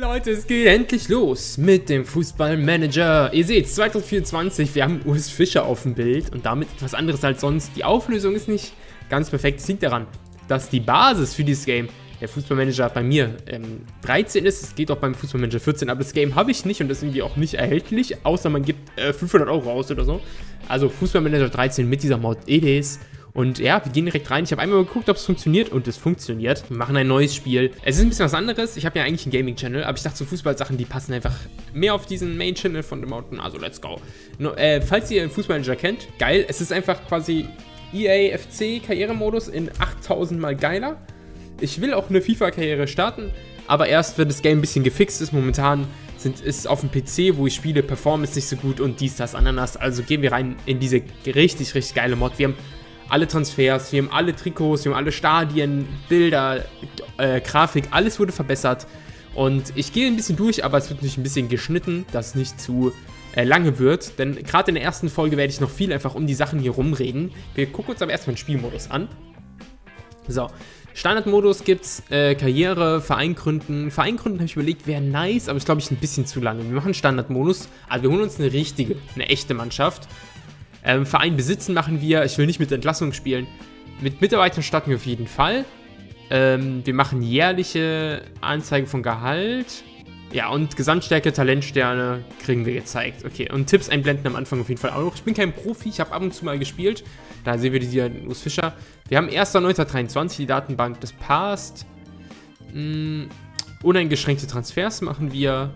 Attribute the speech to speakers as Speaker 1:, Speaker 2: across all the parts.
Speaker 1: Leute, es geht endlich los mit dem Fußballmanager. Ihr seht, 2024, wir haben Urs Fischer auf dem Bild und damit etwas anderes als sonst. Die Auflösung ist nicht ganz perfekt. Es liegt daran, dass die Basis für dieses Game, der Fußballmanager bei mir 13 ist. Es geht auch beim Fußballmanager 14, aber das Game habe ich nicht und das ist irgendwie auch nicht erhältlich, außer man gibt 500 € aus oder so. Also Fußballmanager 13 mit dieser Mod EDs. Und ja, wir gehen direkt rein. Ich habe einmal geguckt, ob es funktioniert und es funktioniert. Wir machen ein neues Spiel. Es ist ein bisschen was anderes. Ich habe ja eigentlich einen Gaming-Channel, aber ich dachte, so Fußballsachen, die passen einfach mehr auf diesen Main-Channel von The Mountain. Also, let's go. Falls ihr Fußballmanager kennt, geil. Es ist einfach quasi EA FC Karrieremodus in 8000 mal geiler. Ich will auch eine FIFA-Karriere starten, aber erst, wenn das Game ein bisschen gefixt ist. Momentan ist auf dem PC, wo ich spiele, Performance nicht so gut und dies, das, Ananas. Also gehen wir rein in diese richtig, richtig geile Mod. Wir haben alle Transfers, wir haben alle Trikots, wir haben alle Stadien, Bilder, Grafik, alles wurde verbessert. Und ich gehe ein bisschen durch, aber es wird natürlich ein bisschen geschnitten, dass es nicht zu lange wird. Denn gerade in der ersten Folge werde ich noch viel einfach um die Sachen hier rumreden. Wir gucken uns aber erstmal den Spielmodus an. So, Standardmodus gibt es, Karriere, Verein gründen. Verein gründen habe ich überlegt, wäre nice, aber ist glaube ich ein bisschen zu lange. Wir machen Standardmodus, also wir holen uns eine echte Mannschaft. Verein besitzen machen wir. Ich will nicht mit Entlassung spielen. Mit Mitarbeitern starten wir auf jeden Fall. Wir machen jährliche Anzeige von Gehalt. Ja, und Gesamtstärke, Talentsterne kriegen wir gezeigt. Okay, und Tipps einblenden am Anfang auf jeden Fall auch noch. Ich bin kein Profi, ich habe ab und zu mal gespielt. Da sehen wir hier Urs Fischer. Wir haben 1.9.23 die Datenbank, das passt. Uneingeschränkte Transfers machen wir.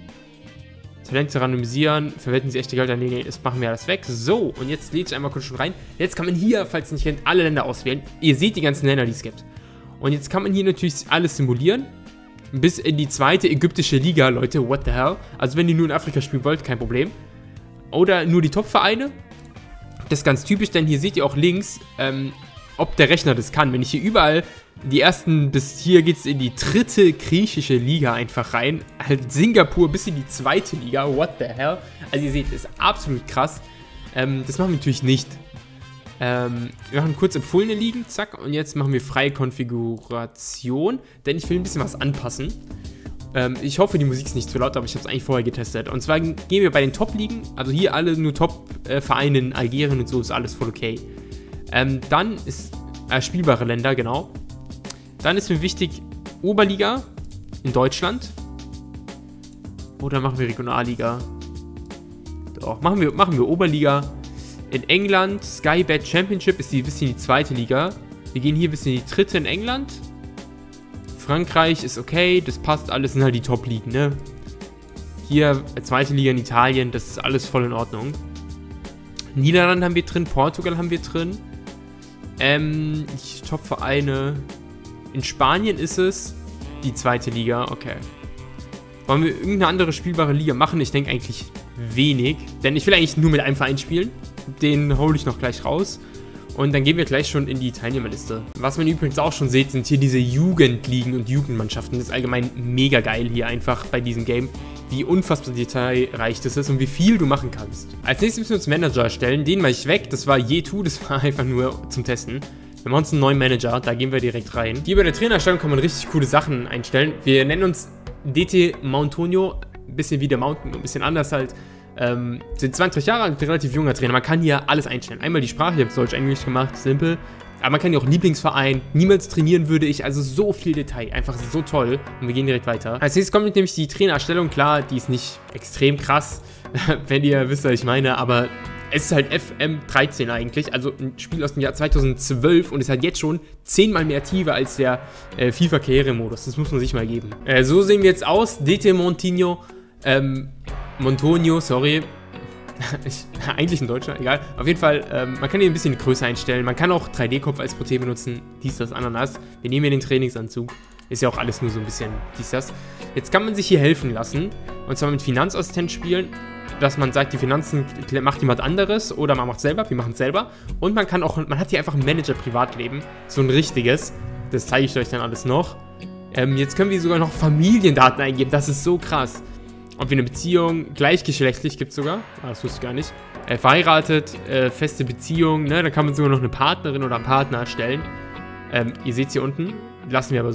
Speaker 1: Talente randomisieren, verwenden sie echte Gelder? Nee, das machen wir alles weg. So, und jetzt lädt ich einmal kurz schon rein. Jetzt kann man hier, falls ihr nicht kennt, alle Länder auswählen. Ihr seht die ganzen Länder, die es gibt. Und jetzt kann man hier natürlich alles simulieren. Bis in die zweite ägyptische Liga, Leute, what the hell. Also wenn ihr nur in Afrika spielen wollt, kein Problem. Oder nur die Top-Vereine. Das ist ganz typisch, denn hier seht ihr auch links, ob der Rechner das kann. Wenn ich hier überall die ersten, bis hier geht es in die dritte griechische Liga einfach rein. Halt Singapur bis in die zweite Liga. What the hell? Also ihr seht, das ist absolut krass. Das machen wir natürlich nicht. Wir machen kurz empfohlene Ligen, zack. Und jetzt machen wir freie Konfiguration. Denn ich will ein bisschen was anpassen. Ich hoffe, die Musik ist nicht zu laut, aber ich habe es eigentlich vorher getestet. Und zwar gehen wir bei den Top-Ligen. Also hier alle nur Top-Vereine in Algerien und so ist alles voll okay. Dann ist spielbare Länder, genau. Dann ist mir wichtig Oberliga in Deutschland. Oder machen wir Regionalliga? Doch, machen wir Oberliga. In England, Sky Bet Championship ist ein bisschen die zweite Liga. Wir gehen hier ein bisschen in die dritte in England. Frankreich ist okay, das passt alles, sind halt die Top-Ligen, ne? Hier, zweite Liga in Italien, das ist alles voll in Ordnung. Niederlande haben wir drin, Portugal haben wir drin. Top-Vereine. In Spanien ist es die zweite Liga, okay. Wollen wir irgendeine andere spielbare Liga machen? Ich denke eigentlich wenig, denn ich will eigentlich nur mit einem Verein spielen. Den hole ich noch gleich raus. Und dann gehen wir gleich schon in die Teilnehmerliste. Was man übrigens auch schon seht, sind hier diese Jugendligen und Jugendmannschaften. Das ist allgemein mega geil hier einfach bei diesem Game, wie unfassbar detailreich das ist und wie viel du machen kannst. Als nächstes müssen wir uns einen Manager erstellen. Den mache ich weg. Das war Yetu, das war einfach nur zum Testen. Wir machen uns einen neuen Manager, da gehen wir direkt rein. Hier bei der Trainerstellung kann man richtig coole Sachen einstellen. Wir nennen uns DT Mountonio, ein bisschen wie der Mountain, ein bisschen anders halt. Sind 20 Jahre alt, relativ junger Trainer. Man kann hier alles einstellen. Einmal die Sprache, ich habe es Deutsch-Englisch gemacht, simpel. Aber man kann hier auch Lieblingsverein, niemals trainieren würde ich, also so viel Detail, einfach so toll. Und wir gehen direkt weiter. Als nächstes kommt nämlich die Trainererstellung, klar, die ist nicht extrem krass, wenn ihr wisst, was ich meine, aber es ist halt FM13 eigentlich, also ein Spiel aus dem Jahr 2012 und es hat jetzt schon 10-mal mehr Tiefe als der FIFA-Karrieremodus. Das muss man sich mal geben. So sehen wir jetzt aus. DT Montonio, sorry. Eigentlich ein Deutscher, egal. Auf jeden Fall, man kann hier ein bisschen die Größe einstellen. Man kann auch 3D-Kopf als Protein benutzen. Dies, das, Ananas. Wir nehmen hier den Trainingsanzug. Ist ja auch alles nur so ein bisschen dies, das. Jetzt kann man sich hier helfen lassen. Und zwar mit Finanzassistent spielen. Dass man sagt, die Finanzen macht jemand anderes oder man macht es selber. Wir machen es selber. Und man kann auch, man hat hier einfach ein Manager-Privatleben. So ein richtiges. Das zeige ich euch dann alles noch. Jetzt können wir sogar noch Familiendaten eingeben. Das ist so krass. Ob wir eine Beziehung, gleichgeschlechtlich gibt es sogar, das wusste ich gar nicht, verheiratet, feste Beziehung, ne, da kann man sogar noch eine Partnerin oder einen Partner erstellen. Ihr seht es hier unten, lassen wir aber so.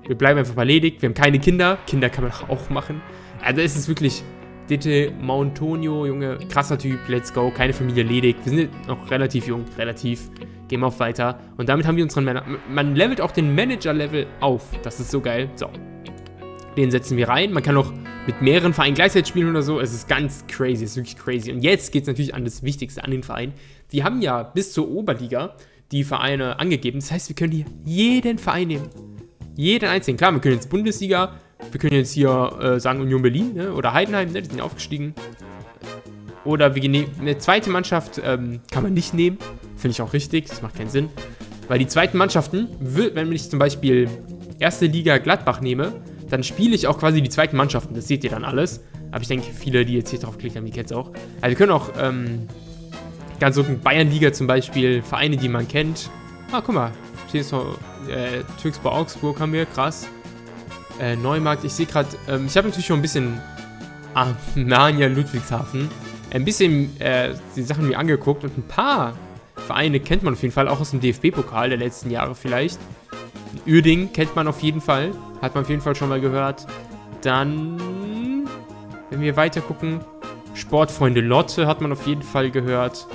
Speaker 1: Wir bleiben einfach mal ledig. Wir haben keine Kinder. Kinder kann man auch machen. Also es ist wirklich Dete Mountonio, Junge, krasser Typ. Let's go. Keine Familie, ledig. Wir sind noch relativ jung. Relativ. Gehen wir auf weiter. Und damit haben wir unseren Man levelt auch den Manager-Level auf. Das ist so geil. So. Den setzen wir rein. Man kann auch mit mehreren Vereinen gleichzeitig spielen oder so. Es ist ganz crazy. Es ist wirklich crazy. Und jetzt geht es natürlich an das Wichtigste, an den Verein. Die haben ja bis zur Oberliga die Vereine angegeben. Das heißt, wir können hier jeden Verein nehmen. Jeden einzelnen. Klar, wir können jetzt Bundesliga. Wir können jetzt hier sagen Union Berlin, ne? Oder Heidenheim. Ne? Die sind aufgestiegen. Oder wir nehmen eine zweite Mannschaft. Kann man nicht nehmen. Finde ich auch richtig. Das macht keinen Sinn. Weil die zweiten Mannschaften, wenn ich zum Beispiel erste Liga Gladbach nehme, dann spiele ich auch quasi die zweiten Mannschaften. Das seht ihr dann alles. Aber ich denke, viele, die jetzt hier drauf geklickt haben, die kennen es auch. Also wir können auch ganz unten Bayernliga zum Beispiel, Vereine, die man kennt. Ah, guck mal. Hier ist noch Türkspor Augsburg haben wir, krass. Neumarkt, ich sehe gerade, ich habe natürlich schon ein bisschen Armania Ludwigshafen. Ein bisschen die Sachen mir angeguckt und ein paar Vereine kennt man auf jeden Fall, auch aus dem DFB-Pokal der letzten Jahre vielleicht. Uerdingen kennt man auf jeden Fall. Hat man auf jeden Fall schon mal gehört. Dann, wenn wir weiter gucken, Sportfreunde Lotte hat man auf jeden Fall gehört.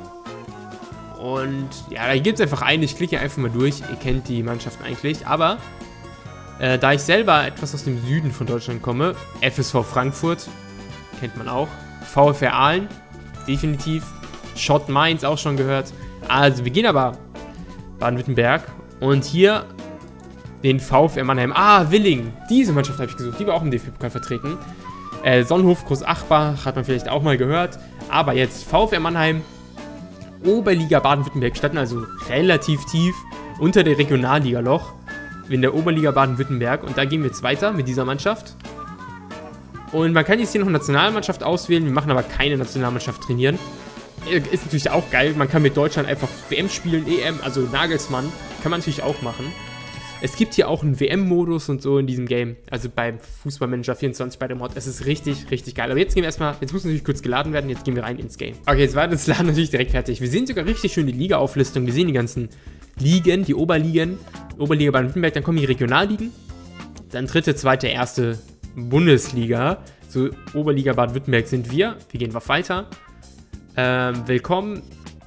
Speaker 1: Und ja, da gibt es einfach eine. Ich klicke einfach mal durch. Ihr kennt die Mannschaften eigentlich. Aber da ich selber etwas aus dem Süden von Deutschland komme, FSV Frankfurt, kennt man auch. VfR Aalen, definitiv. Schott Mainz auch schon gehört. Also wir gehen aber Baden-Württemberg. Und hier den VfR Mannheim. Willingen. Diese Mannschaft habe ich gesucht. Die war auch im DFB-Pokal vertreten. Sonnenhof, Groß-Achbach hat man vielleicht auch mal gehört. Aber jetzt VfR Mannheim, Oberliga Baden-Württemberg standen also relativ tief unter der Regionalliga-Loch in der Oberliga Baden-Württemberg. Und da gehen wir jetzt weiter mit dieser Mannschaft. Und man kann jetzt hier noch Nationalmannschaft auswählen. Wir machen aber keine Nationalmannschaft trainieren. Ist natürlich auch geil. Man kann mit Deutschland einfach WM spielen, EM, also Nagelsmann. Kann man natürlich auch machen. Es gibt hier auch einen WM-Modus und so in diesem Game. Also beim Fußballmanager 24 bei dem Mod. Es ist richtig, richtig geil. Aber jetzt gehen wir erstmal, jetzt muss natürlich kurz geladen werden. Jetzt gehen wir rein ins Game. Okay, jetzt war das Laden natürlich direkt fertig. Wir sehen sogar richtig schön die Liga-Auflistung. Wir sehen die ganzen Ligen, die Oberligen. Oberliga Baden-Württemberg, dann kommen die Regionalligen. Dann dritte, zweite, erste Bundesliga. So, Oberliga Baden-Württemberg sind wir. Wir gehen weiter. Willkommen.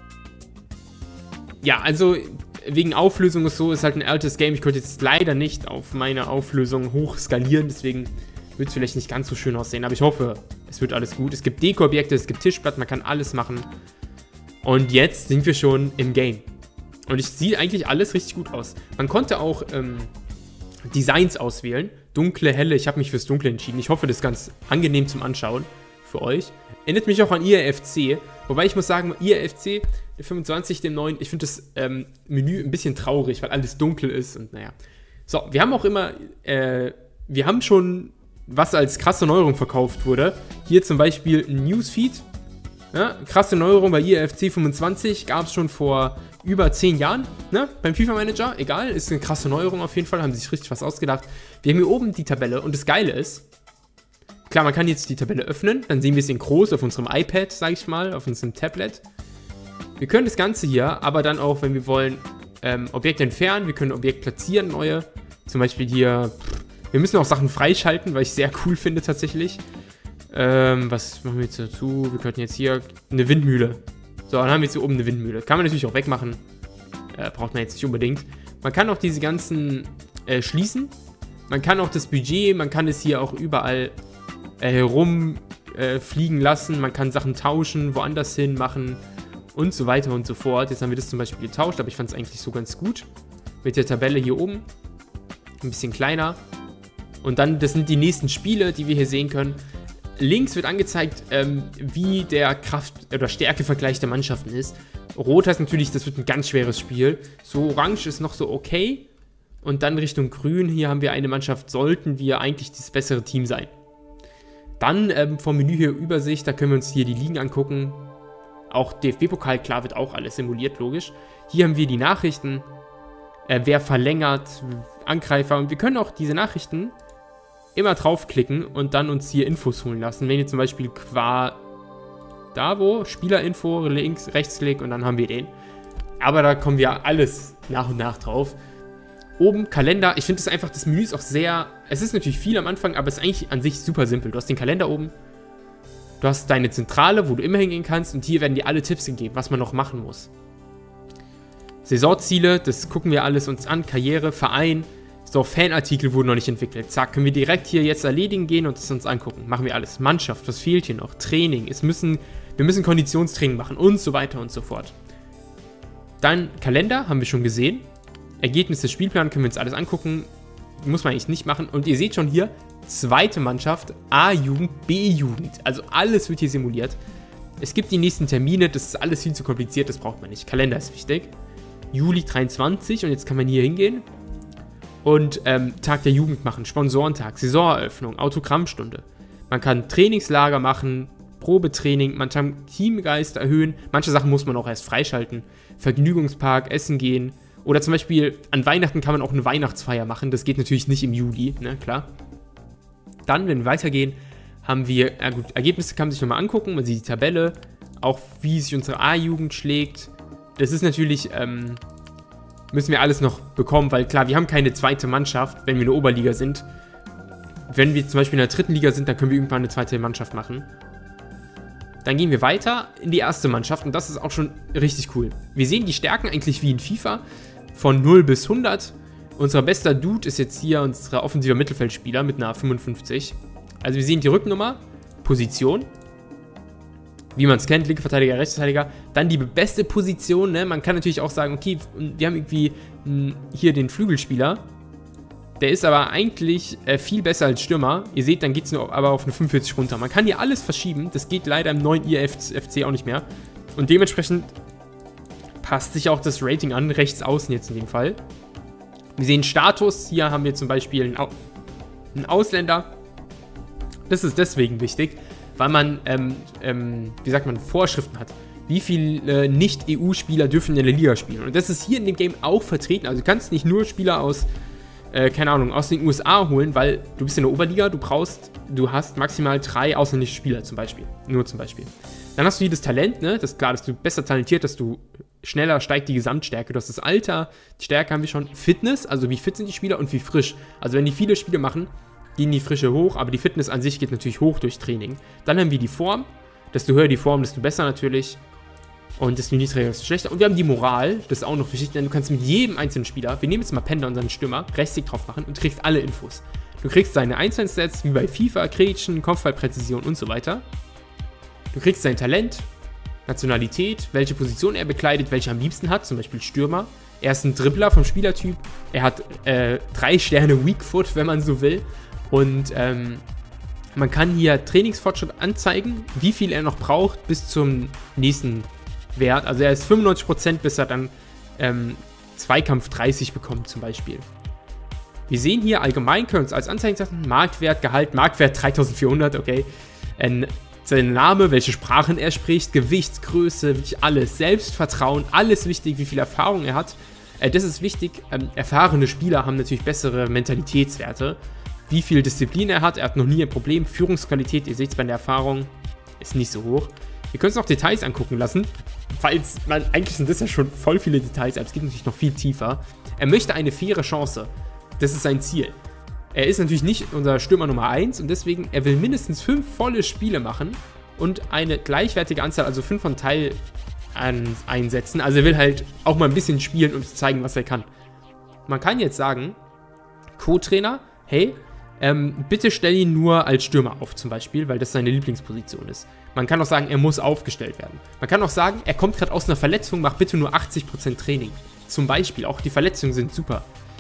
Speaker 1: Ja, also wegen Auflösung ist so, ist halt ein altes Game. Ich konnte jetzt leider nicht auf meine Auflösung hoch skalieren, deswegen wird es vielleicht nicht ganz so schön aussehen. Aber ich hoffe, es wird alles gut. Es gibt Deko-Objekte, es gibt Tischplatten, man kann alles machen. Und jetzt sind wir schon im Game. Und es sieht eigentlich alles richtig gut aus. Man konnte auch Designs auswählen. Dunkle, helle. Ich habe mich fürs Dunkle entschieden. Ich hoffe, das ist ganz angenehm zum Anschauen für euch. Erinnert mich auch an IRFC. Wobei ich muss sagen, IRFC 25, dem neuen, ich finde das Menü ein bisschen traurig, weil alles dunkel ist und naja. So, wir haben auch immer, wir haben schon, was als krasse Neuerung verkauft wurde. Hier zum Beispiel ein Newsfeed. Ja, krasse Neuerung bei IRFC 25 gab es schon vor über 10 Jahren, ne? Beim FIFA Manager. Egal, ist eine krasse Neuerung auf jeden Fall, haben sich richtig was ausgedacht. Wir haben hier oben die Tabelle und das Geile ist, klar, man kann jetzt die Tabelle öffnen, dann sehen wir es in groß auf unserem iPad, sage ich mal, auf unserem Tablet. Wir können das Ganze hier, aber dann auch, wenn wir wollen, Objekte entfernen, wir können Objekte platzieren, neue. Zum Beispiel hier, wir müssen auch Sachen freischalten, weil ich sehr cool finde tatsächlich. Was machen wir jetzt dazu? Wir könnten jetzt hier eine Windmühle. So, dann haben wir jetzt hier oben eine Windmühle. Kann man natürlich auch wegmachen. Braucht man jetzt nicht unbedingt. Man kann auch diese ganzen schließen. Man kann auch das Budget, man kann es hier auch überall herum fliegen lassen. Man kann Sachen tauschen, woanders hin machen und so weiter und so fort. Jetzt haben wir das zum Beispiel getauscht, aber ich fand es eigentlich so ganz gut. Mit der Tabelle hier oben. Ein bisschen kleiner. Und dann, das sind die nächsten Spiele, die wir hier sehen können. Links wird angezeigt, wie der Kraft- oder Stärkevergleich der Mannschaften ist. Rot heißt natürlich, das wird ein ganz schweres Spiel. So orange ist noch so okay. Und dann Richtung grün, hier haben wir eine Mannschaft, sollten wir eigentlich das bessere Team sein. Dann vom Menü hier Übersicht, da können wir uns hier die Ligen angucken. Auch DFB-Pokal, klar, wird auch alles simuliert, logisch. Hier haben wir die Nachrichten, wer verlängert, Angreifer. Und wir können auch diese Nachrichten immer draufklicken und dann uns hier Infos holen lassen. Wenn ihr zum Beispiel Spielerinfo, links, rechtsklick und dann haben wir den. Aber da kommen wir alles nach und nach drauf. Oben Kalender. Ich finde das einfach, das Menü ist auch sehr, es ist natürlich viel am Anfang, aber es ist eigentlich an sich super simpel. Du hast den Kalender oben. Du hast deine Zentrale, wo du immer hingehen kannst. Und hier werden dir alle Tipps gegeben, was man noch machen muss. Saisonziele, das gucken wir alles uns an. Karriere, Verein. So, Fanartikel wurden noch nicht entwickelt. Zack, können wir direkt hier jetzt erledigen gehen und es uns angucken. Machen wir alles. Mannschaft, was fehlt hier noch? Training, wir müssen Konditionstraining machen und so weiter und so fort. Dann Kalender, haben wir schon gesehen. Ergebnis des Spielplans können wir uns alles angucken. Muss man eigentlich nicht machen. Und ihr seht schon hier, zweite Mannschaft, A-Jugend, B-Jugend. Also alles wird hier simuliert. Es gibt die nächsten Termine, das ist alles viel zu kompliziert, das braucht man nicht. Kalender ist wichtig. Juli 23 und jetzt kann man hier hingehen. Und Tag der Jugend machen, Sponsorentag, Saisoneröffnung, Autogrammstunde. Man kann Trainingslager machen, Probetraining, man kann Teamgeist erhöhen. Manche Sachen muss man auch erst freischalten. Vergnügungspark, essen gehen. Oder zum Beispiel an Weihnachten kann man auch eine Weihnachtsfeier machen. Das geht natürlich nicht im Juli, ne, klar. Dann, wenn wir weitergehen, haben wir, gut, Ergebnisse kann man sich nochmal angucken. Man sieht die Tabelle, auch wie sich unsere A-Jugend schlägt. Das ist natürlich, müssen wir alles noch bekommen, weil klar, wir haben keine zweite Mannschaft, wenn wir in der Oberliga sind. Wenn wir zum Beispiel in der dritten Liga sind, dann können wir irgendwann eine zweite Mannschaft machen. Dann gehen wir weiter in die erste Mannschaft und das ist auch schon richtig cool. Wir sehen die Stärken eigentlich wie in FIFA, von 0 bis 100. Unser bester Dude ist jetzt hier unser offensiver Mittelfeldspieler mit einer 55. Also wir sehen die Rücknummer, Position, wie man es kennt, linker Verteidiger, rechter Verteidiger. Dann die beste Position, ne? Man kann natürlich auch sagen, okay, wir haben irgendwie hier den Flügelspieler. Der ist aber eigentlich viel besser als Stürmer. Ihr seht, dann geht es nur aber auf eine 45 runter. Man kann hier alles verschieben. Das geht leider im neuen IFC auch nicht mehr. Und dementsprechend passt sich auch das Rating an, rechts außen jetzt in dem Fall. Wir sehen Status. Hier haben wir zum Beispiel einen Ausländer. Das ist deswegen wichtig, weil man, wie sagt man, Vorschriften hat. Wie viele Nicht-EU-Spieler dürfen in der Liga spielen? Und das ist hier in dem Game auch vertreten. Also du kannst nicht nur Spieler aus, keine Ahnung, aus den USA holen, weil du bist in der Oberliga, du hast maximal 3 ausländische Spieler zum Beispiel. Nur zum Beispiel. Dann hast du hier das Talent, ne? Das ist klar, dass du besser talentiert, dass du schneller steigt die Gesamtstärke. Du hast das Alter, die Stärke haben wir schon. Fitness, also wie fit sind die Spieler und wie frisch. Also wenn die viele Spiele machen, gehen die Frische hoch, aber die Fitness an sich geht natürlich hoch durch Training. Dann haben wir die Form. Desto höher die Form, desto besser natürlich. Und desto niedriger, desto schlechter. Und wir haben die Moral, das ist auch noch wichtig, denn du kannst mit jedem einzelnen Spieler, wir nehmen jetzt mal Panda, unseren Stürmer, Rechtsklick drauf machen und kriegst alle Infos. Du kriegst seine einzelnen Stats, wie bei FIFA, Gretchen, Kopfballpräzision und so weiter. Du kriegst sein Talent, Nationalität, welche Position er bekleidet, welche er am liebsten hat, zum Beispiel Stürmer. Er ist ein Dribbler vom Spielertyp. Er hat 3 Sterne Weak Foot, wenn man so will. Und man kann hier Trainingsfortschritt anzeigen, wie viel er noch braucht bis zum nächsten Wert. Also er ist 95%, bis er dann Zweikampf 30 bekommt zum Beispiel. Wir sehen hier allgemein, können wir uns als Anzeigen setzen, Marktwert, Gehalt, Marktwert 3400, okay. Sein Name, welche Sprachen er spricht, Gewichtsgröße, wirklich alles, Selbstvertrauen, alles wichtig, wie viel Erfahrung er hat. Das ist wichtig, erfahrene Spieler haben natürlich bessere Mentalitätswerte. Wie viel Disziplin er hat noch nie ein Problem. Führungsqualität, ihr seht es bei der Erfahrung, ist nicht so hoch. Wir können uns noch Details angucken lassen, falls man, eigentlich sind das ja schon voll viele Details, aber es geht natürlich noch viel tiefer. Er möchte eine faire Chance, das ist sein Ziel. Er ist natürlich nicht unser Stürmer Nummer 1 und deswegen, er will mindestens 5 volle Spiele machen und eine gleichwertige Anzahl, also 5 von Teil einsetzen. Also er will halt auch mal ein bisschen spielen, um zu zeigen, was er kann. Man kann jetzt sagen, Co-Trainer, hey, bitte stell ihn nur als Stürmer auf zum Beispiel, weil das seine Lieblingsposition ist. Man kann auch sagen, er muss aufgestellt werden. Man kann auch sagen, er kommt gerade aus einer Verletzung, mach bitte nur 80% Training. Zum Beispiel, auch die Verletzungen sind super.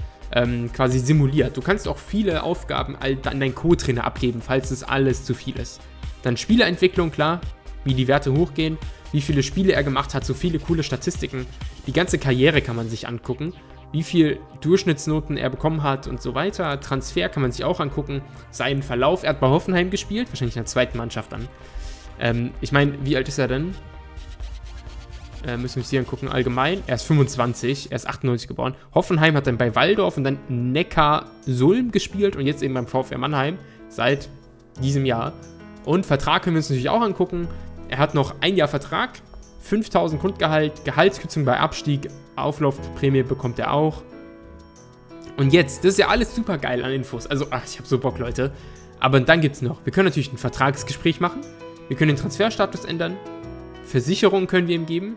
Speaker 1: Quasi simuliert. Du kannst auch viele Aufgaben an deinen Co-Trainer abgeben, falls es alles zu viel ist. Dann Spieleentwicklung, klar, wie die Werte hochgehen, wie viele Spiele er gemacht hat, so viele coole Statistiken. Die ganze Karriere kann man sich angucken, wie viel Durchschnittsnoten er bekommen hat und so weiter. Transfer kann man sich auch angucken. Seinen Verlauf, er hat bei Hoffenheim gespielt, wahrscheinlich in der zweiten Mannschaft dann. Ich meine, wie alt ist er denn? Müssen wir uns hier angucken, allgemein. Er ist 25, er ist 98 geboren. Hoffenheim hat dann bei Waldorf und dann Neckar-Sulm gespielt und jetzt eben beim VfR Mannheim seit diesem Jahr. Und Vertrag können wir uns natürlich auch angucken. Er hat noch ein Jahr Vertrag, 5.000 Grundgehalt, Gehaltskürzung bei Abstieg, Auflaufprämie bekommt er auch. Und jetzt, das ist ja alles super geil an Infos. Also, ach, ich habe so Bock, Leute. Aber dann gibt's noch, wir können natürlich ein Vertragsgespräch machen. Wir können den Transferstatus ändern. Versicherungen können wir ihm geben.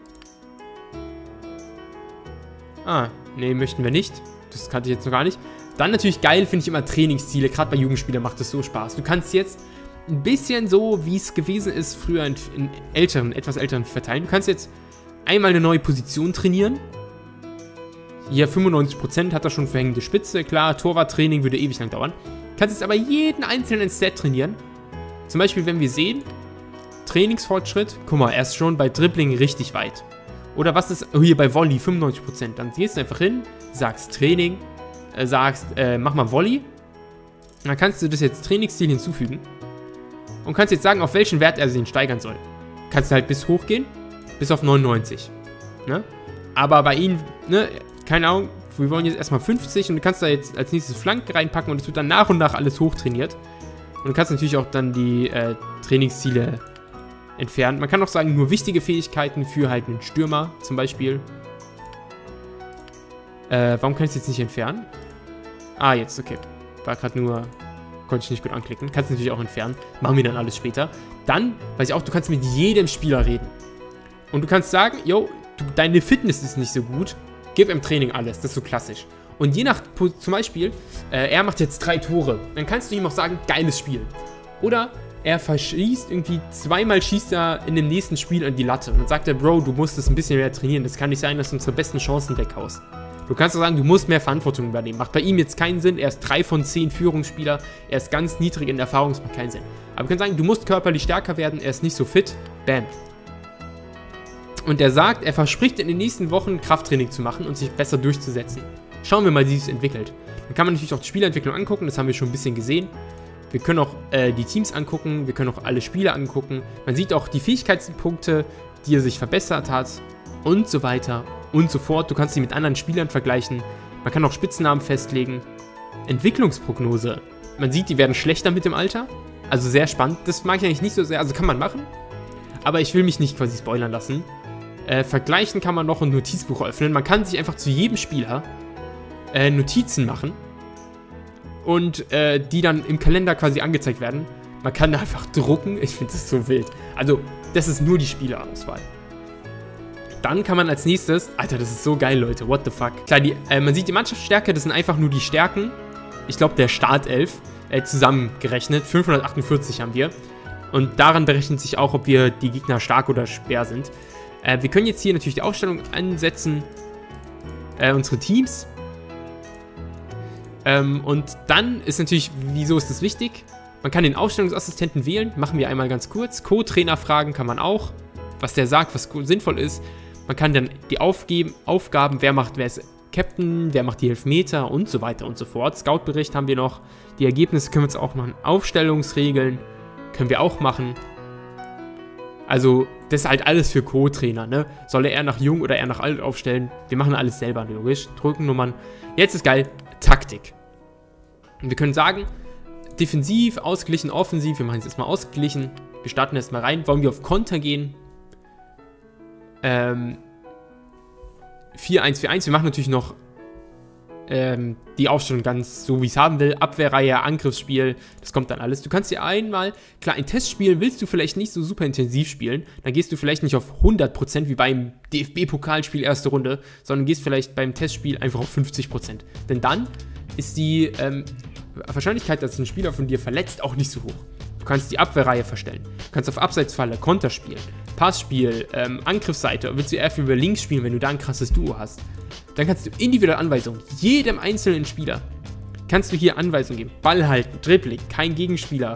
Speaker 1: Ah, nee, möchten wir nicht. Das kannte ich jetzt noch gar nicht. Dann natürlich geil, finde ich immer Trainingsziele. Gerade bei Jugendspielern macht das so Spaß. Du kannst jetzt ein bisschen so, wie es gewesen ist, früher in etwas älteren verteilen. Du kannst jetzt einmal eine neue Position trainieren. Hier 95% hat er schon für hängende Spitze. Klar, Torwarttraining würde ewig lang dauern. Du kannst jetzt aber jeden einzelnen Stat trainieren. Zum Beispiel, wenn wir sehen, Trainingsfortschritt, guck mal, er ist schon bei Dribbling richtig weit. Oder was ist, oh, hier bei Volley 95%. Dann gehst du einfach hin, sagst Training, mach mal Volley. Und dann kannst du das jetzt Trainingsziel hinzufügen. Und kannst jetzt sagen, auf welchen Wert er sich steigern soll. Kannst du halt bis hoch gehen, bis auf 99. Ne? Aber bei ihm, ne, keine Ahnung, wir wollen jetzt erstmal 50 und du kannst da jetzt als nächstes Flanken reinpacken und es wird dann nach und nach alles hochtrainiert. Und du kannst natürlich auch dann die Trainingsziele entfernen. Man kann auch sagen, nur wichtige Fähigkeiten für halt einen Stürmer zum Beispiel. Warum kann ich es jetzt nicht entfernen? Ah, jetzt, okay. War gerade nur, konnte ich nicht gut anklicken. Kannst du natürlich auch entfernen. Machen wir dann alles später. Dann, weiß ich auch, du kannst mit jedem Spieler reden. Und du kannst sagen, yo, deine Fitness ist nicht so gut. Gib im Training alles. Das ist so klassisch. Und je nach, zum Beispiel, er macht jetzt 3 Tore. Dann kannst du ihm auch sagen, geiles Spiel. Oder er verschießt irgendwie, zweimal schießt er in dem nächsten Spiel an die Latte. Und dann sagt er, Bro, du musst das ein bisschen mehr trainieren. Das kann nicht sein, dass du unsere besten Chancen weghaust. Du kannst auch sagen, du musst mehr Verantwortung übernehmen. Macht bei ihm jetzt keinen Sinn. Er ist 3 von 10 Führungsspieler. Er ist ganz niedrig in der Erfahrung. Das macht keinen Sinn. Aber wir können sagen, du musst körperlich stärker werden. Er ist nicht so fit. Bam. Und er sagt, er verspricht in den nächsten Wochen Krafttraining zu machen und sich besser durchzusetzen. Schauen wir mal, wie es sich entwickelt. Dann kann man natürlich auch die Spielentwicklung angucken. Das haben wir schon ein bisschen gesehen. Wir können auch die Teams angucken. Wir können auch alle Spieler angucken. Man sieht auch die Fähigkeitspunkte, die er sich verbessert hat. Und so weiter und so fort. Du kannst sie mit anderen Spielern vergleichen. Man kann auch Spitznamen festlegen. Entwicklungsprognose. Man sieht, die werden schlechter mit dem Alter. Also sehr spannend. Das mag ich eigentlich nicht so sehr. Also kann man machen. Aber ich will mich nicht quasi spoilern lassen. Vergleichen kann man noch ein Notizbuch öffnen. Man kann sich einfach zu jedem Spieler Notizen machen. Und die dann im Kalender quasi angezeigt werden. Man kann da einfach drucken. Ich finde das so wild. Also, das ist nur die Spielerauswahl. Dann kann man als nächstes, Alter, das ist so geil, Leute, what the fuck. Klar, man sieht die Mannschaftsstärke, das sind einfach nur die Stärken, ich glaube der Startelf, zusammengerechnet, 548 haben wir. Und daran berechnet sich auch, ob wir die Gegner stark oder schwer sind. Wir können jetzt hier natürlich die Aufstellung ansetzen, unsere Teams. Und dann ist natürlich, wieso ist das wichtig? Man kann den Aufstellungsassistenten wählen, machen wir einmal ganz kurz. Co-Trainer fragen kann man auch, was der sagt, was sinnvoll ist. Man kann dann die Aufgaben, wer ist Captain, wer macht die Elfmeter und so weiter und so fort. Scout-Bericht haben wir noch. Die Ergebnisse können wir jetzt auch machen. Aufstellungsregeln können wir auch machen. Also, das ist halt alles für Co-Trainer, ne? Soll er eher nach jung oder eher nach alt aufstellen? Wir machen alles selber, logisch. Drückennummern. Jetzt ist geil, Taktik. Und wir können sagen, defensiv, ausgeglichen, offensiv. Wir machen es jetzt mal ausgeglichen. Wir starten erst mal rein. Wollen wir auf Konter gehen? 4-1-4-1. Wir machen natürlich noch die Aufstellung ganz so, wie ich es haben will. Abwehrreihe, Angriffsspiel, das kommt dann alles. Du kannst dir einmal, klar, ein Testspiel willst du vielleicht nicht so super intensiv spielen. Dann gehst du vielleicht nicht auf 100% wie beim DFB-Pokalspiel erste Runde, sondern gehst vielleicht beim Testspiel einfach auf 50%. Denn dann ist die Wahrscheinlichkeit, dass ein Spieler von dir verletzt, auch nicht so hoch. Du kannst die Abwehrreihe verstellen. Du kannst auf Abseitsfalle, Konter spielen, Passspiel, Angriffsseite. Willst du eher über links spielen, wenn du da ein krasses Duo hast? Dann kannst du individuelle Anweisungen, jedem einzelnen Spieler, kannst du hier Anweisungen geben. Ball halten, Dribbling, kein Gegenspieler.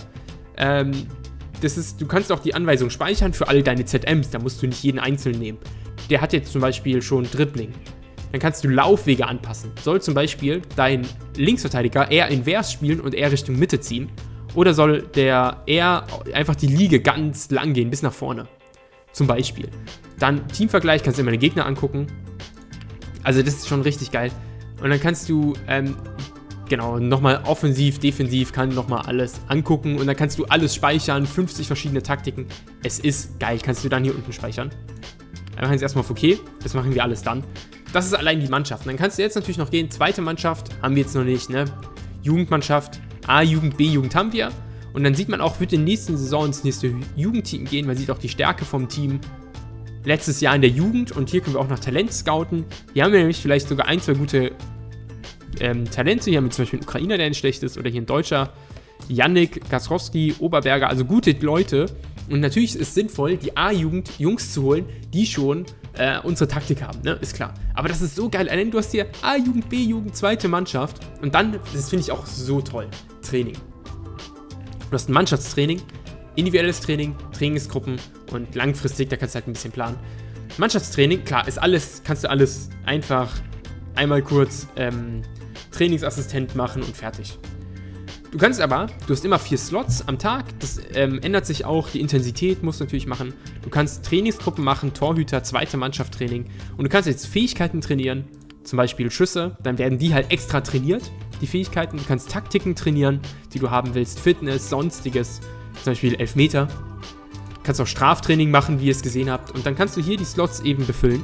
Speaker 1: Du kannst auch die Anweisung speichern für alle deine ZMs. Da musst du nicht jeden einzelnen nehmen. Der hat jetzt zum Beispiel schon Dribbling. Dann kannst du Laufwege anpassen. Soll zum Beispiel dein Linksverteidiger eher invers spielen und eher Richtung Mitte ziehen? Oder soll der eher einfach die Liege ganz lang gehen, bis nach vorne? Zum Beispiel. Dann Teamvergleich, kannst du immer den Gegner angucken. Also das ist schon richtig geil. Und dann kannst du, genau, nochmal offensiv, defensiv, kann nochmal alles angucken. Und dann kannst du alles speichern, 50 verschiedene Taktiken. Es ist geil, kannst du dann hier unten speichern. Wir machen jetzt erstmal auf OK, das machen wir alles dann. das ist allein die Mannschaft. Und dann kannst du jetzt natürlich noch gehen, zweite Mannschaft haben wir jetzt noch nicht, ne? Jugendmannschaft, A-Jugend, B-Jugend haben wir. Und dann sieht man auch, wird in der nächsten Saison ins nächste Jugendteam gehen. Man sieht auch die Stärke vom Team. Letztes Jahr in der Jugend und hier können wir auch nach Talent scouten. Hier haben wir nämlich vielleicht sogar 1, 2 gute Talente. Hier haben wir zum Beispiel einen Ukrainer, der nicht schlecht ist, oder hier ein Deutscher, Yannick, Gastrowski, Oberberger, also gute Leute. Und natürlich ist es sinnvoll, die A-Jugend Jungs zu holen, die schon unsere Taktik haben, ne? Ist klar. Aber das ist so geil. Allein du hast hier A-Jugend, B-Jugend, zweite Mannschaft. Und dann, das finde ich auch so toll, Training. Du hast ein Mannschaftstraining, individuelles Training, Trainingsgruppen und langfristig, da kannst du halt ein bisschen planen. Mannschaftstraining, klar, ist alles, kannst du alles einfach einmal kurz Trainingsassistent machen und fertig. Du kannst aber, du hast immer 4 Slots am Tag, das ändert sich auch, die Intensität musst du natürlich machen. Du kannst Trainingsgruppen machen, Torhüter, zweite Mannschaft-Training und du kannst jetzt Fähigkeiten trainieren, zum Beispiel Schüsse, dann werden die halt extra trainiert, die Fähigkeiten. Du kannst Taktiken trainieren, die du haben willst, Fitness, sonstiges, zum Beispiel Elfmeter. Du kannst auch Straftraining machen, wie ihr es gesehen habt und dann kannst du hier die Slots eben befüllen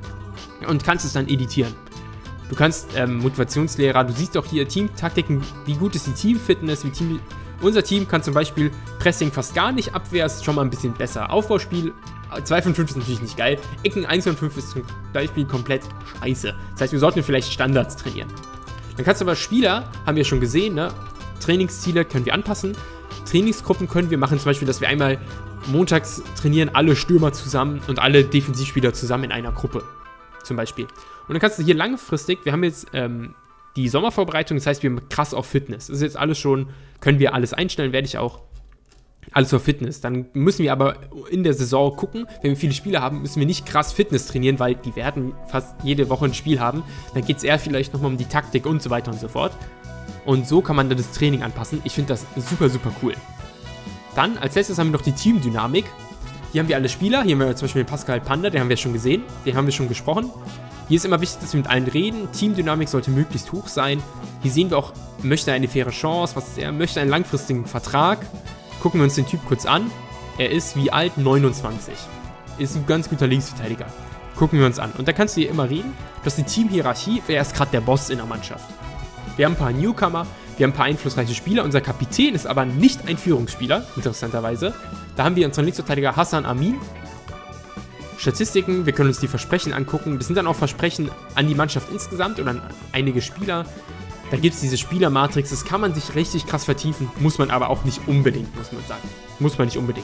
Speaker 1: und kannst es dann editieren. Du kannst Motivationslehrer, du siehst auch hier Teamtaktiken, wie gut ist die Teamfitness, unser Team kann zum Beispiel Pressing fast gar nicht, Abwehr ist schon mal ein bisschen besser. Aufbauspiel, 2 von 5 ist natürlich nicht geil, Ecken 1 von 5 ist zum Beispiel komplett scheiße. Das heißt, wir sollten vielleicht Standards trainieren. Dann kannst du aber Spieler, haben wir schon gesehen, ne? Trainingsziele können wir anpassen, Trainingsgruppen können wir machen, zum Beispiel, dass wir einmal montags trainieren, alle Stürmer zusammen und alle Defensivspieler zusammen in einer Gruppe, zum Beispiel. Und dann kannst du hier langfristig, wir haben jetzt die Sommervorbereitung, das heißt, wir haben krass auf Fitness. Das ist jetzt alles schon, können wir alles einstellen, werde ich auch. Alles auf Fitness. Dann müssen wir aber in der Saison gucken, wenn wir viele Spiele haben, müssen wir nicht krass Fitness trainieren, weil die werden fast jede Woche ein Spiel haben. Dann geht es eher vielleicht nochmal um die Taktik und so weiter und so fort. Und so kann man dann das Training anpassen. Ich finde das super, super cool. Dann, als letztes haben wir noch die Teamdynamik. Hier haben wir alle Spieler. Hier haben wir zum Beispiel den Pascal Panda, den haben wir schon gesehen. Den haben wir schon gesprochen. Hier ist immer wichtig, dass wir mit allen reden. Teamdynamik sollte möglichst hoch sein. Hier sehen wir auch, möchte er eine faire Chance, was ist er? Möchte einen langfristigen Vertrag. Gucken wir uns den Typ kurz an. Er ist wie alt? 29. Ist ein ganz guter Linksverteidiger. Gucken wir uns an. Und da kannst du hier immer reden. Das ist die Teamhierarchie. Wer ist gerade der Boss in der Mannschaft? Wir haben ein paar Newcomer. Wir haben ein paar einflussreiche Spieler. Unser Kapitän ist aber nicht ein Führungsspieler, interessanterweise. Da haben wir unseren Linksverteidiger Hassan Amin. Statistiken, wir können uns die Versprechen angucken. Das sind dann auch Versprechen an die Mannschaft insgesamt und an einige Spieler. Da gibt es diese Spielermatrix, das kann man sich richtig krass vertiefen, muss man aber auch nicht unbedingt, muss man sagen. Muss man nicht unbedingt.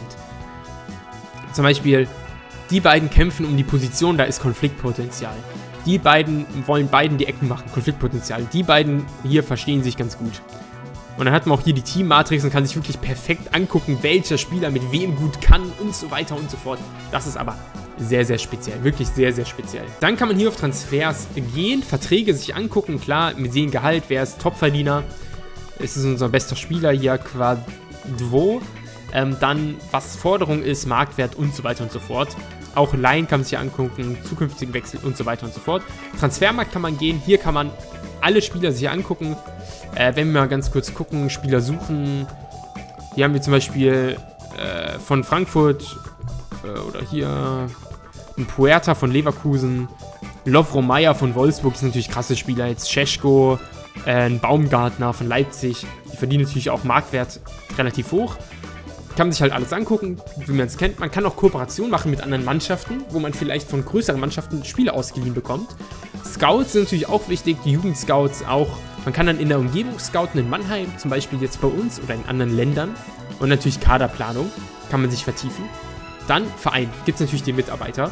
Speaker 1: Zum Beispiel, die beiden kämpfen um die Position, da ist Konfliktpotenzial. Die beiden wollen beiden die Ecken machen, Konfliktpotenzial. Die beiden hier verstehen sich ganz gut. Und dann hat man auch hier die Teammatrix und kann sich wirklich perfekt angucken, welcher Spieler mit wem gut kann und so weiter und so fort. Das ist aber sehr, sehr speziell. Wirklich sehr, sehr speziell. Dann kann man hier auf Transfers gehen, Verträge sich angucken. Klar, wir sehen Gehalt, wer ist Topverdiener. Es ist unser bester Spieler hier, Quadvo. Dann, was Forderung ist, Marktwert und so weiter und so fort. Auch Laien kann man sich angucken, zukünftigen Wechsel und so weiter und so fort. Transfermarkt kann man gehen. Hier kann man alle Spieler sich angucken. Wenn wir mal ganz kurz gucken, Spieler suchen. Hier haben wir zum Beispiel von Frankfurt oder hier ein Puerta von Leverkusen, Lovro Meyer von Wolfsburg, das sind natürlich krasse Spieler, jetzt Šeško, ein Baumgartner von Leipzig, die verdienen natürlich auch Marktwert relativ hoch. Kann man sich halt alles angucken, wie man es kennt. Man kann auch Kooperation machen mit anderen Mannschaften, wo man vielleicht von größeren Mannschaften Spieler ausgeliehen bekommt. Scouts sind natürlich auch wichtig, die Jugendscouts auch. Man kann dann in der Umgebung scouten, in Mannheim, zum Beispiel jetzt bei uns oder in anderen Ländern. Und natürlich Kaderplanung, kann man sich vertiefen. Dann Verein, gibt es natürlich den Mitarbeiter.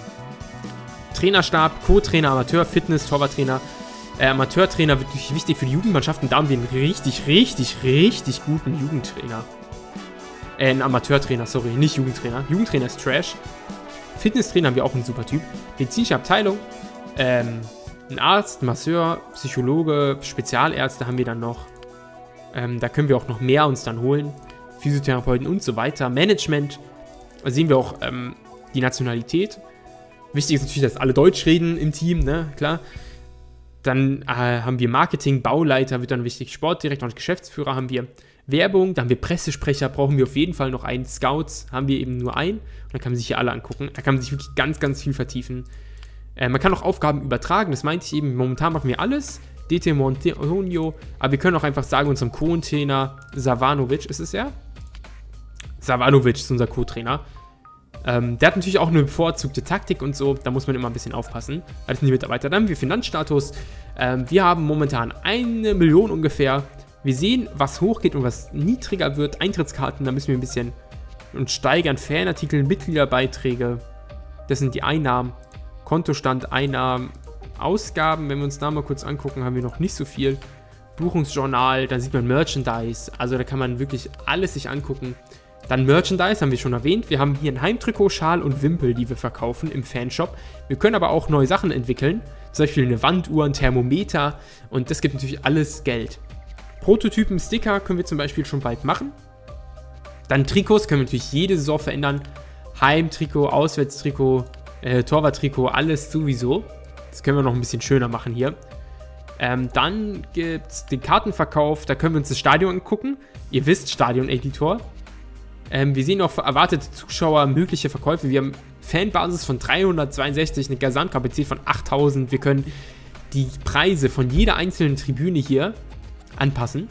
Speaker 1: Trainerstab, Co-Trainer, Amateur, Fitness, Torwarttrainer. Amateurtrainer wird natürlich wichtig für die Jugendmannschaften. Da haben wir einen richtig guten Jugendtrainer. Ein Amateurtrainer, sorry, nicht Jugendtrainer. Jugendtrainer ist Trash. Fitnesstrainer haben wir auch einen super Typ. Medizinische Abteilung. Ein Arzt, Masseur, Psychologe, Spezialärzte haben wir dann noch. Da können wir auch noch mehr uns dann holen. Physiotherapeuten und so weiter. Management. Da sehen wir auch die Nationalität. Wichtig ist natürlich, dass alle Deutsch reden im Team, ne, klar. Dann haben wir Marketing, Bauleiter wird dann wichtig, Sportdirektor und Geschäftsführer haben wir. Werbung, dann haben wir Pressesprecher, brauchen wir auf jeden Fall noch einen. Scouts haben wir eben nur einen. Und dann kann man sich hier alle angucken. Da kann man sich wirklich ganz viel vertiefen. Man kann auch Aufgaben übertragen, das meinte ich eben, momentan machen wir alles. DT Montonio, aber wir können auch einfach sagen, unserem Co-Trainer Savanovic ist es ja? Savanovic ist unser Co-Trainer. Der hat natürlich auch eine bevorzugte Taktik und so, da muss man immer ein bisschen aufpassen. Das sind die Mitarbeiter. Dann haben wir Finanzstatus. Wir haben momentan 1 Million ungefähr. Wir sehen, was hochgeht und was niedriger wird. Eintrittskarten, da müssen wir ein bisschen uns steigern. Fanartikel, Mitgliederbeiträge. Das sind die Einnahmen. Kontostand, Einnahmen, Ausgaben. Wenn wir uns da mal kurz angucken, haben wir noch nicht so viel. Buchungsjournal, dann sieht man Merchandise. Also da kann man wirklich alles sich angucken. Dann Merchandise, haben wir schon erwähnt. Wir haben hier ein Heimtrikot, Schal und Wimpel, die wir verkaufen im Fanshop. Wir können aber auch neue Sachen entwickeln. Zum Beispiel eine Wanduhr, ein Thermometer. Und das gibt natürlich alles Geld. Prototypen, Sticker können wir zum Beispiel schon bald machen. Dann Trikots können wir natürlich jede Saison verändern. Heimtrikot, Auswärtstrikot, Torwarttrikot, alles sowieso. Das können wir noch ein bisschen schöner machen hier. Dann gibt es den Kartenverkauf. Da können wir uns das Stadion angucken. Ihr wisst, Stadion-Editor. Wir sehen auch erwartete Zuschauer, mögliche Verkäufe. Wir haben Fanbasis von 362, eine Gesamtkapazität von 8000. Wir können die Preise von jeder einzelnen Tribüne hier anpassen.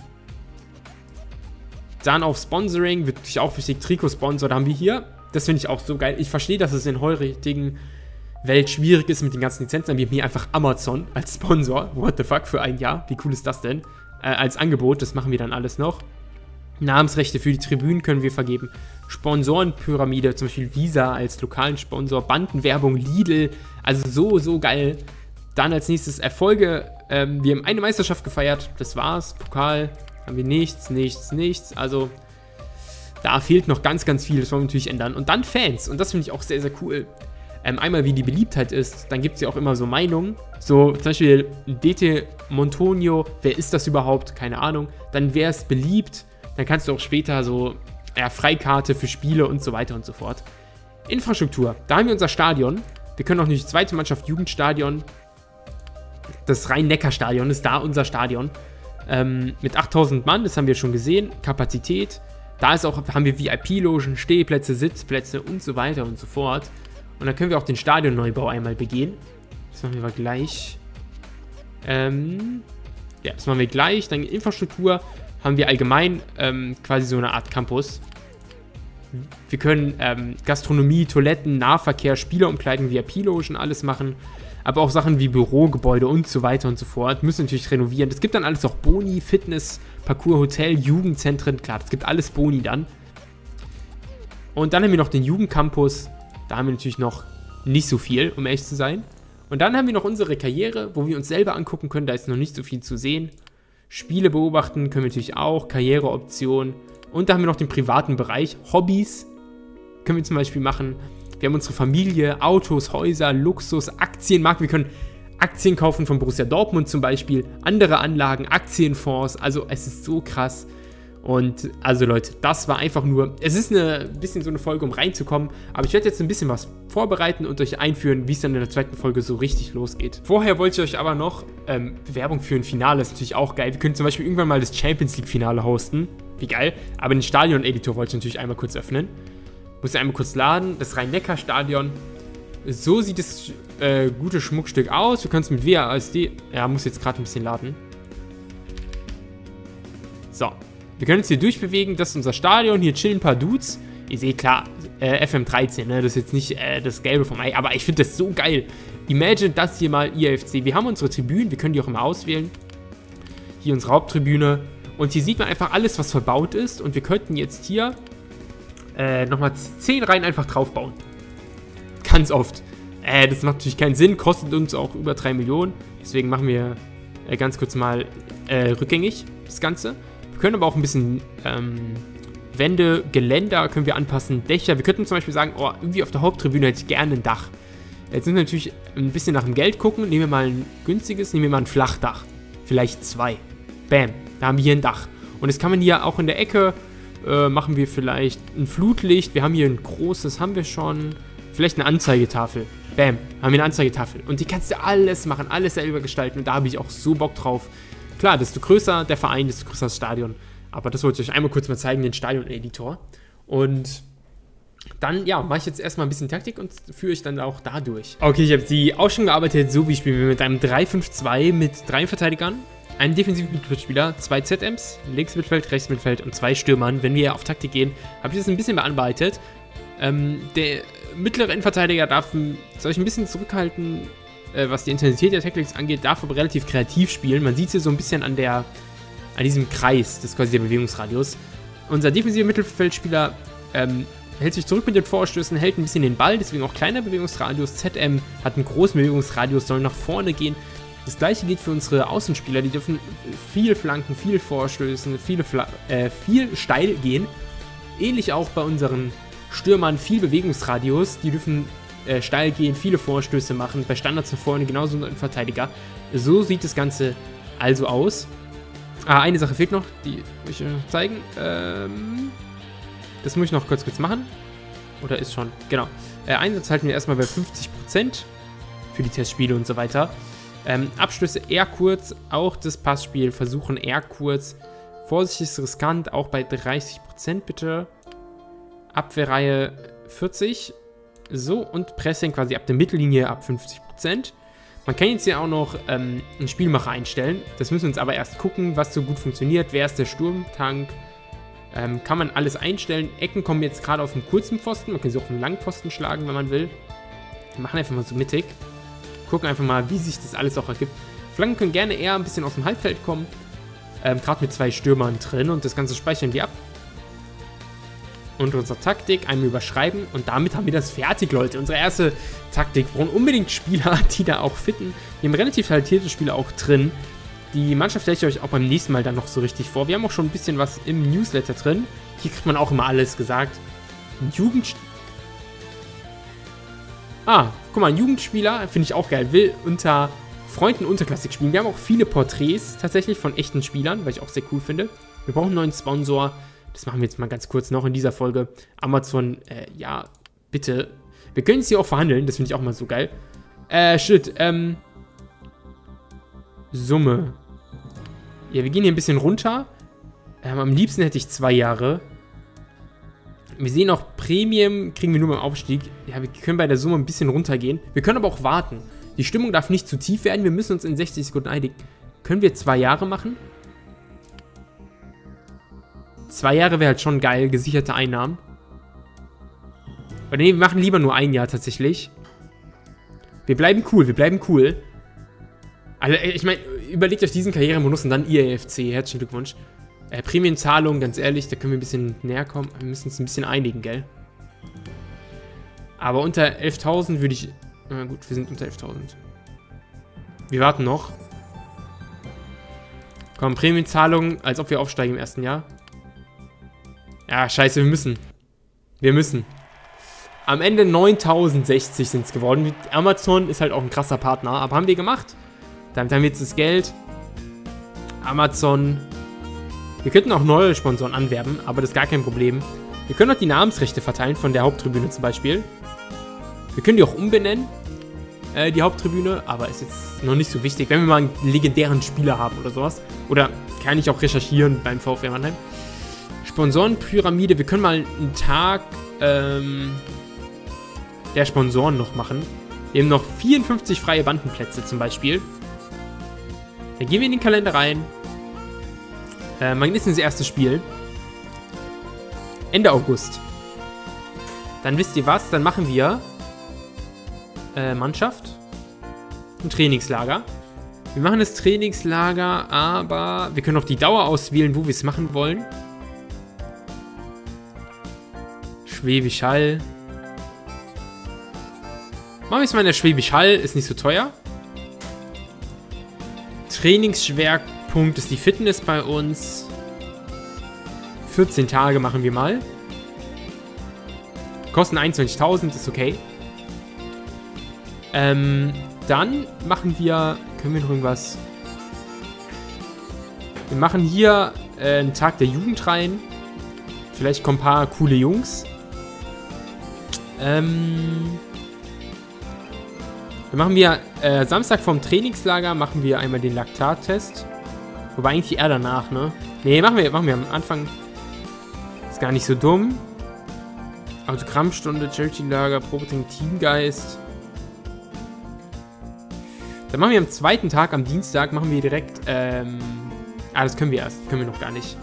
Speaker 1: Dann auf Sponsoring, wird natürlich auch wichtig, Trikotsponsor, da haben wir hier. Das finde ich auch so geil. Ich verstehe, dass es in heutigen Welt schwierig ist mit den ganzen Lizenzen. Wir haben hier einfach Amazon als Sponsor. What the fuck, für ein Jahr. Wie cool ist das denn? Als Angebot, das machen wir dann alles noch. Namensrechte für die Tribünen können wir vergeben. Sponsorenpyramide, zum Beispiel Visa als lokalen Sponsor. Bandenwerbung, Lidl. Also so geil. Dann als nächstes Erfolge. Wir haben eine Meisterschaft gefeiert. Das war's. Pokal haben wir nichts. Also da fehlt noch ganz viel. Das wollen wir natürlich ändern. Und dann Fans. Und das finde ich auch sehr cool. Einmal wie die Beliebtheit ist. Dann gibt es ja auch immer so Meinungen. So zum Beispiel DT Montonio. Wer ist das überhaupt? Keine Ahnung. Dann wer ist beliebt. Dann kannst du auch später so Freikarte für Spiele und so weiter und so fort. Infrastruktur. Da haben wir unser Stadion. Wir können auch nicht zweite Mannschaft Jugendstadion. Das Rhein-Neckar-Stadion ist da unser Stadion. Mit 8000 Mann, das haben wir schon gesehen. Kapazität. Da ist auch, haben wir VIP-Logen, Stehplätze, Sitzplätze und so weiter und so fort. Und dann können wir auch den Stadionneubau einmal begehen. Das machen wir aber gleich. Ja, das machen wir gleich. Dann Infrastruktur haben wir allgemein quasi so eine Art Campus. Wir können Gastronomie, Toiletten, Nahverkehr, Spielerumkleiden, VIP-Logen, alles machen. Aber auch Sachen wie Bürogebäude und so weiter und so fort. Müssen natürlich renovieren. Es gibt dann alles auch Boni, Fitness, Parcours, Hotel, Jugendzentren. Klar, das gibt alles Boni dann. Und dann haben wir noch den Jugendcampus. Da haben wir natürlich noch nicht so viel, um ehrlich zu sein. Und dann haben wir noch unsere Karriere, wo wir uns selber angucken können. Da ist noch nicht so viel zu sehen. Spiele beobachten können wir natürlich auch. Karriereoptionen. Und da haben wir noch den privaten Bereich. Hobbys können wir zum Beispiel machen. Wir haben unsere Familie, Autos, Häuser, Luxus, Aktienmarkt. Wir können Aktien kaufen von Borussia Dortmund zum Beispiel. Andere Anlagen, Aktienfonds. Also es ist so krass. Und also Leute, das war einfach nur, es ist ein bisschen so eine Folge, um reinzukommen, aber ich werde jetzt ein bisschen was vorbereiten und euch einführen, wie es dann in der zweiten Folge so richtig losgeht. Vorher wollte ich euch aber noch Werbung für ein Finale, ist natürlich auch geil. Wir können zum Beispiel irgendwann mal das Champions League Finale hosten, wie geil, aber den Stadion-Editor wollte ich natürlich einmal kurz öffnen. Muss ja einmal kurz laden, das Rhein-Neckar-Stadion. So sieht das gute Schmuckstück aus, wir können es mit WASD, ja, muss jetzt gerade ein bisschen laden. So. Wir können uns hier durchbewegen, das ist unser Stadion, hier chillen ein paar Dudes. Ihr seht, klar, FM13, ne? Das ist jetzt nicht das Gelbe vom Ei, aber ich finde das so geil. Imagine das hier mal IFC. Wir haben unsere Tribünen, wir können die auch immer auswählen. Hier unsere Haupttribüne. Und hier sieht man einfach alles, was verbaut ist. Und wir könnten jetzt hier nochmal 10 Reihen einfach draufbauen. Ganz oft. Das macht natürlich keinen Sinn, kostet uns auch über 3 Millionen. Deswegen machen wir ganz kurz mal rückgängig das Ganze. Wir können aber auch ein bisschen Wände, Geländer können wir anpassen, Dächer. Wir könnten zum Beispiel sagen, oh, irgendwie auf der Haupttribüne hätte ich gerne ein Dach. Jetzt müssen wir natürlich ein bisschen nach dem Geld gucken. Nehmen wir mal ein günstiges, nehmen wir mal ein Flachdach. Vielleicht 2. Bam, da haben wir hier ein Dach. Und das kann man hier auch in der Ecke, machen wir vielleicht ein Flutlicht. Wir haben hier ein großes, haben wir schon. Vielleicht eine Anzeigetafel. Bam, haben wir eine Anzeigetafel. Und die kannst du alles machen, alles selber gestalten. Und da habe ich auch so Bock drauf. Klar, desto größer der Verein, desto größer das Stadion. Aber das wollte ich euch einmal kurz mal zeigen, den Stadion-Editor. Und Dann, ja, mache ich jetzt erstmal ein bisschen Taktik und führe ich dann auch da durch. Okay, ich habe sie auch schon gearbeitet. So wie spielen wir mit einem 3-5-2 mit 3 Verteidigern, einem defensiven Mittelfeldspieler, 2 ZMs, links Mittelfeld, rechts Mittelfeld und 2 Stürmern. Wenn wir auf Taktik gehen, habe ich das ein bisschen bearbeitet. Der mittlere Innenverteidiger soll ich ein bisschen zurückhalten, was die Intensität der Tactics angeht, darf aber relativ kreativ spielen. Man sieht es hier so ein bisschen an diesem Kreis, das ist quasi der Bewegungsradius. Unser defensiver Mittelfeldspieler hält sich zurück mit den Vorstößen, hält ein bisschen den Ball, deswegen auch kleiner Bewegungsradius. ZM hat einen großen Bewegungsradius, soll nach vorne gehen. Das gleiche gilt für unsere Außenspieler, die dürfen viel flanken, viel vorstößen, viel steil gehen. Ähnlich auch bei unseren Stürmern, viel Bewegungsradius, die dürfen steil gehen, viele Vorstöße machen, bei Standards nach vorne genauso ein Verteidiger. So sieht das Ganze also aus. Eine Sache fehlt noch, die will ich euch noch zeigen. Das muss ich noch kurz machen. Oder ist schon? Genau. Einsatz halten wir erstmal bei 50% für die Testspiele und so weiter. Abschlüsse eher kurz, auch das Passspiel versuchen eher kurz. Vorsichtig ist riskant, auch bei 30% bitte. Abwehrreihe 40%. So, und Pressing quasi ab der Mittellinie ab 50%. Man kann jetzt hier auch noch einen Spielmacher einstellen. Das müssen wir uns aber erst gucken, was so gut funktioniert. Wer ist der Sturmtank? Kann man alles einstellen. Ecken kommen jetzt gerade auf einen kurzen Pfosten. Man kann sie auch auf einen langen Pfosten schlagen, wenn man will. Wir machen einfach mal so mittig. Gucken einfach mal, wie sich das alles auch ergibt. Flanken können gerne eher ein bisschen aus dem Halbfeld kommen. Gerade mit 2 Stürmern drin. Und das Ganze speichern wir ab. Und unsere Taktik einmal überschreiben. Und damit haben wir das fertig, Leute. Unsere erste Taktik. Wir brauchen unbedingt Spieler, die da auch fitten. Wir haben relativ talentierte Spieler auch drin. Die Mannschaft stelle ich euch auch beim nächsten Mal dann noch so richtig vor. Wir haben auch schon ein bisschen was im Newsletter drin. Hier kriegt man auch immer alles gesagt. Guck mal, ein Jugendspieler finde ich auch geil. Will unter Freunden Unterklassik spielen. Wir haben auch viele Porträts tatsächlich von echten Spielern, weil ich auch sehr cool finde. Wir brauchen einen neuen Sponsor. Das machen wir jetzt mal ganz kurz noch in dieser Folge. Amazon, ja, bitte. Wir können es hier auch verhandeln. Das finde ich auch mal so geil. Summe. Ja, wir gehen hier ein bisschen runter. Am liebsten hätte ich 2 Jahre. Wir sehen auch, Premium kriegen wir nur beim Aufstieg. Ja, wir können bei der Summe ein bisschen runtergehen. Wir können aber auch warten. Die Stimmung darf nicht zu tief werden. Wir müssen uns in 60 Sekunden einigen. Können wir 2 Jahre machen? 2 Jahre wäre halt schon geil. Gesicherte Einnahmen. Aber nee, wir machen lieber nur 1 Jahr tatsächlich. Wir bleiben cool. Also, ich meine, überlegt euch diesen Karrieremodus und dann IAFC. Herzlichen Glückwunsch. Prämienzahlung, ganz ehrlich, da können wir ein bisschen näher kommen. Wir müssen uns ein bisschen einigen, gell? Aber unter 11.000 würde ich... Na gut, wir sind unter 11.000. Wir warten noch. Komm, Prämienzahlung, als ob wir aufsteigen im ersten Jahr. Ja, scheiße, wir müssen. Am Ende 9.060 sind es geworden. Amazon ist halt auch ein krasser Partner, aber haben wir gemacht. Damit haben wir jetzt das Geld. Amazon. Wir könnten auch neue Sponsoren anwerben, aber das ist gar kein Problem. Wir können auch die Namensrechte verteilen von der Haupttribüne zum Beispiel. Wir können die auch umbenennen, die Haupttribüne, aber ist jetzt noch nicht so wichtig. Wenn wir mal einen legendären Spieler haben oder sowas. Oder kann ich auch recherchieren beim VfR Mannheim. Sponsorenpyramide. Wir können mal einen Tag der Sponsoren noch machen. Wir haben noch 54 freie Bandenplätze zum Beispiel. Dann gehen wir in den Kalender rein. Wann ist denn das erste Spiel? Ende August. Dann wisst ihr was? Dann machen wir Mannschaft und Trainingslager. Wir machen das Trainingslager, aber wir können auch die Dauer auswählen, wo wir es machen wollen. Schwäbisch Hall. Machen wir es mal in der Schwäbisch Hall, ist nicht so teuer. Trainingsschwerpunkt ist die Fitness bei uns. 14 Tage machen wir mal. Kosten 21.000, ist okay. Dann machen wir... Können wir noch irgendwas... Wir machen hier einen Tag der Jugend rein. Vielleicht kommen ein paar coole Jungs. Dann machen wir Samstag vom Trainingslager machen wir einmal den Laktattest. Wobei eigentlich eher danach, ne? Ne, machen wir am Anfang. Ist gar nicht so dumm. Autogrammstunde, Charity-Lager, Probetraining, Teamgeist. Dann machen wir am zweiten Tag, am Dienstag, machen wir direkt, das können wir erst. Können wir noch gar nicht.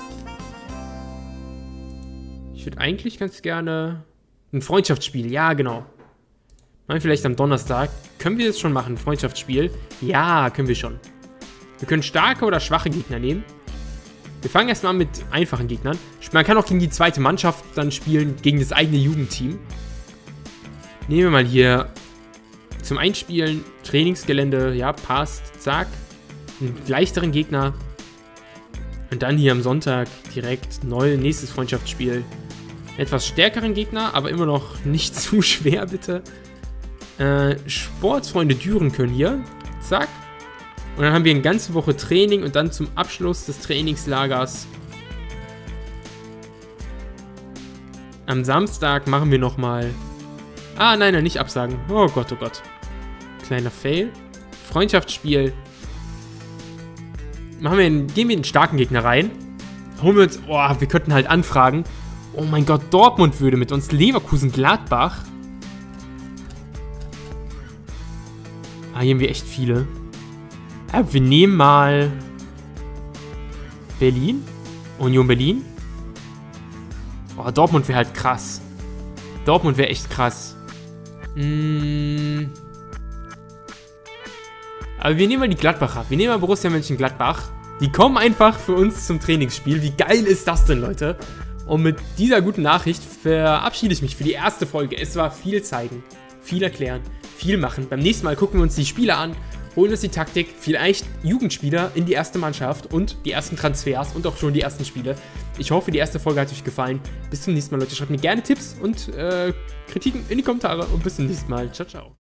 Speaker 1: Ich würde eigentlich ganz gerne ein Freundschaftsspiel. Ja, genau. Machen wir vielleicht am Donnerstag. Können wir das schon machen, ein Freundschaftsspiel? Ja, können wir schon. Wir können starke oder schwache Gegner nehmen. Wir fangen erstmal an mit einfachen Gegnern. Man kann auch gegen die zweite Mannschaft dann spielen, gegen das eigene Jugendteam. Nehmen wir mal hier zum Einspielen Trainingsgelände. Ja, passt. Zack. Einen leichteren Gegner. Und dann hier am Sonntag direkt nächstes Freundschaftsspiel. Etwas stärkeren Gegner, aber immer noch nicht zu schwer, bitte. Sportsfreunde Düren können hier. Zack. Und dann haben wir eine ganze Woche Training und dann zum Abschluss des Trainingslagers am Samstag machen wir nochmal... Ah, nein, nicht absagen. Oh Gott, oh Gott. Kleiner Fail. Freundschaftsspiel. Gehen wir in den starken Gegner rein. Holen wir uns... Oh, wir könnten halt anfragen. Oh mein Gott, Dortmund würde mit uns. Leverkusen, Gladbach. Ah, hier haben wir echt viele. Ja, wir nehmen mal Berlin. Union Berlin. Oh, Dortmund wäre halt krass. Dortmund wäre echt krass. Aber wir nehmen mal die Gladbacher. Wir nehmen mal Borussia Mönchengladbach. Die kommen einfach für uns zum Trainingsspiel. Wie geil ist das denn, Leute? Und mit dieser guten Nachricht verabschiede ich mich für die erste Folge. Es war viel zeigen, viel erklären, viel machen. Beim nächsten Mal gucken wir uns die Spiele an, holen uns die Taktik, vielleicht Jugendspieler in die erste Mannschaft und die ersten Transfers und auch schon die ersten Spiele. Ich hoffe, die erste Folge hat euch gefallen. Bis zum nächsten Mal, Leute. Schreibt mir gerne Tipps und Kritiken in die Kommentare und bis zum nächsten Mal. Ciao, ciao.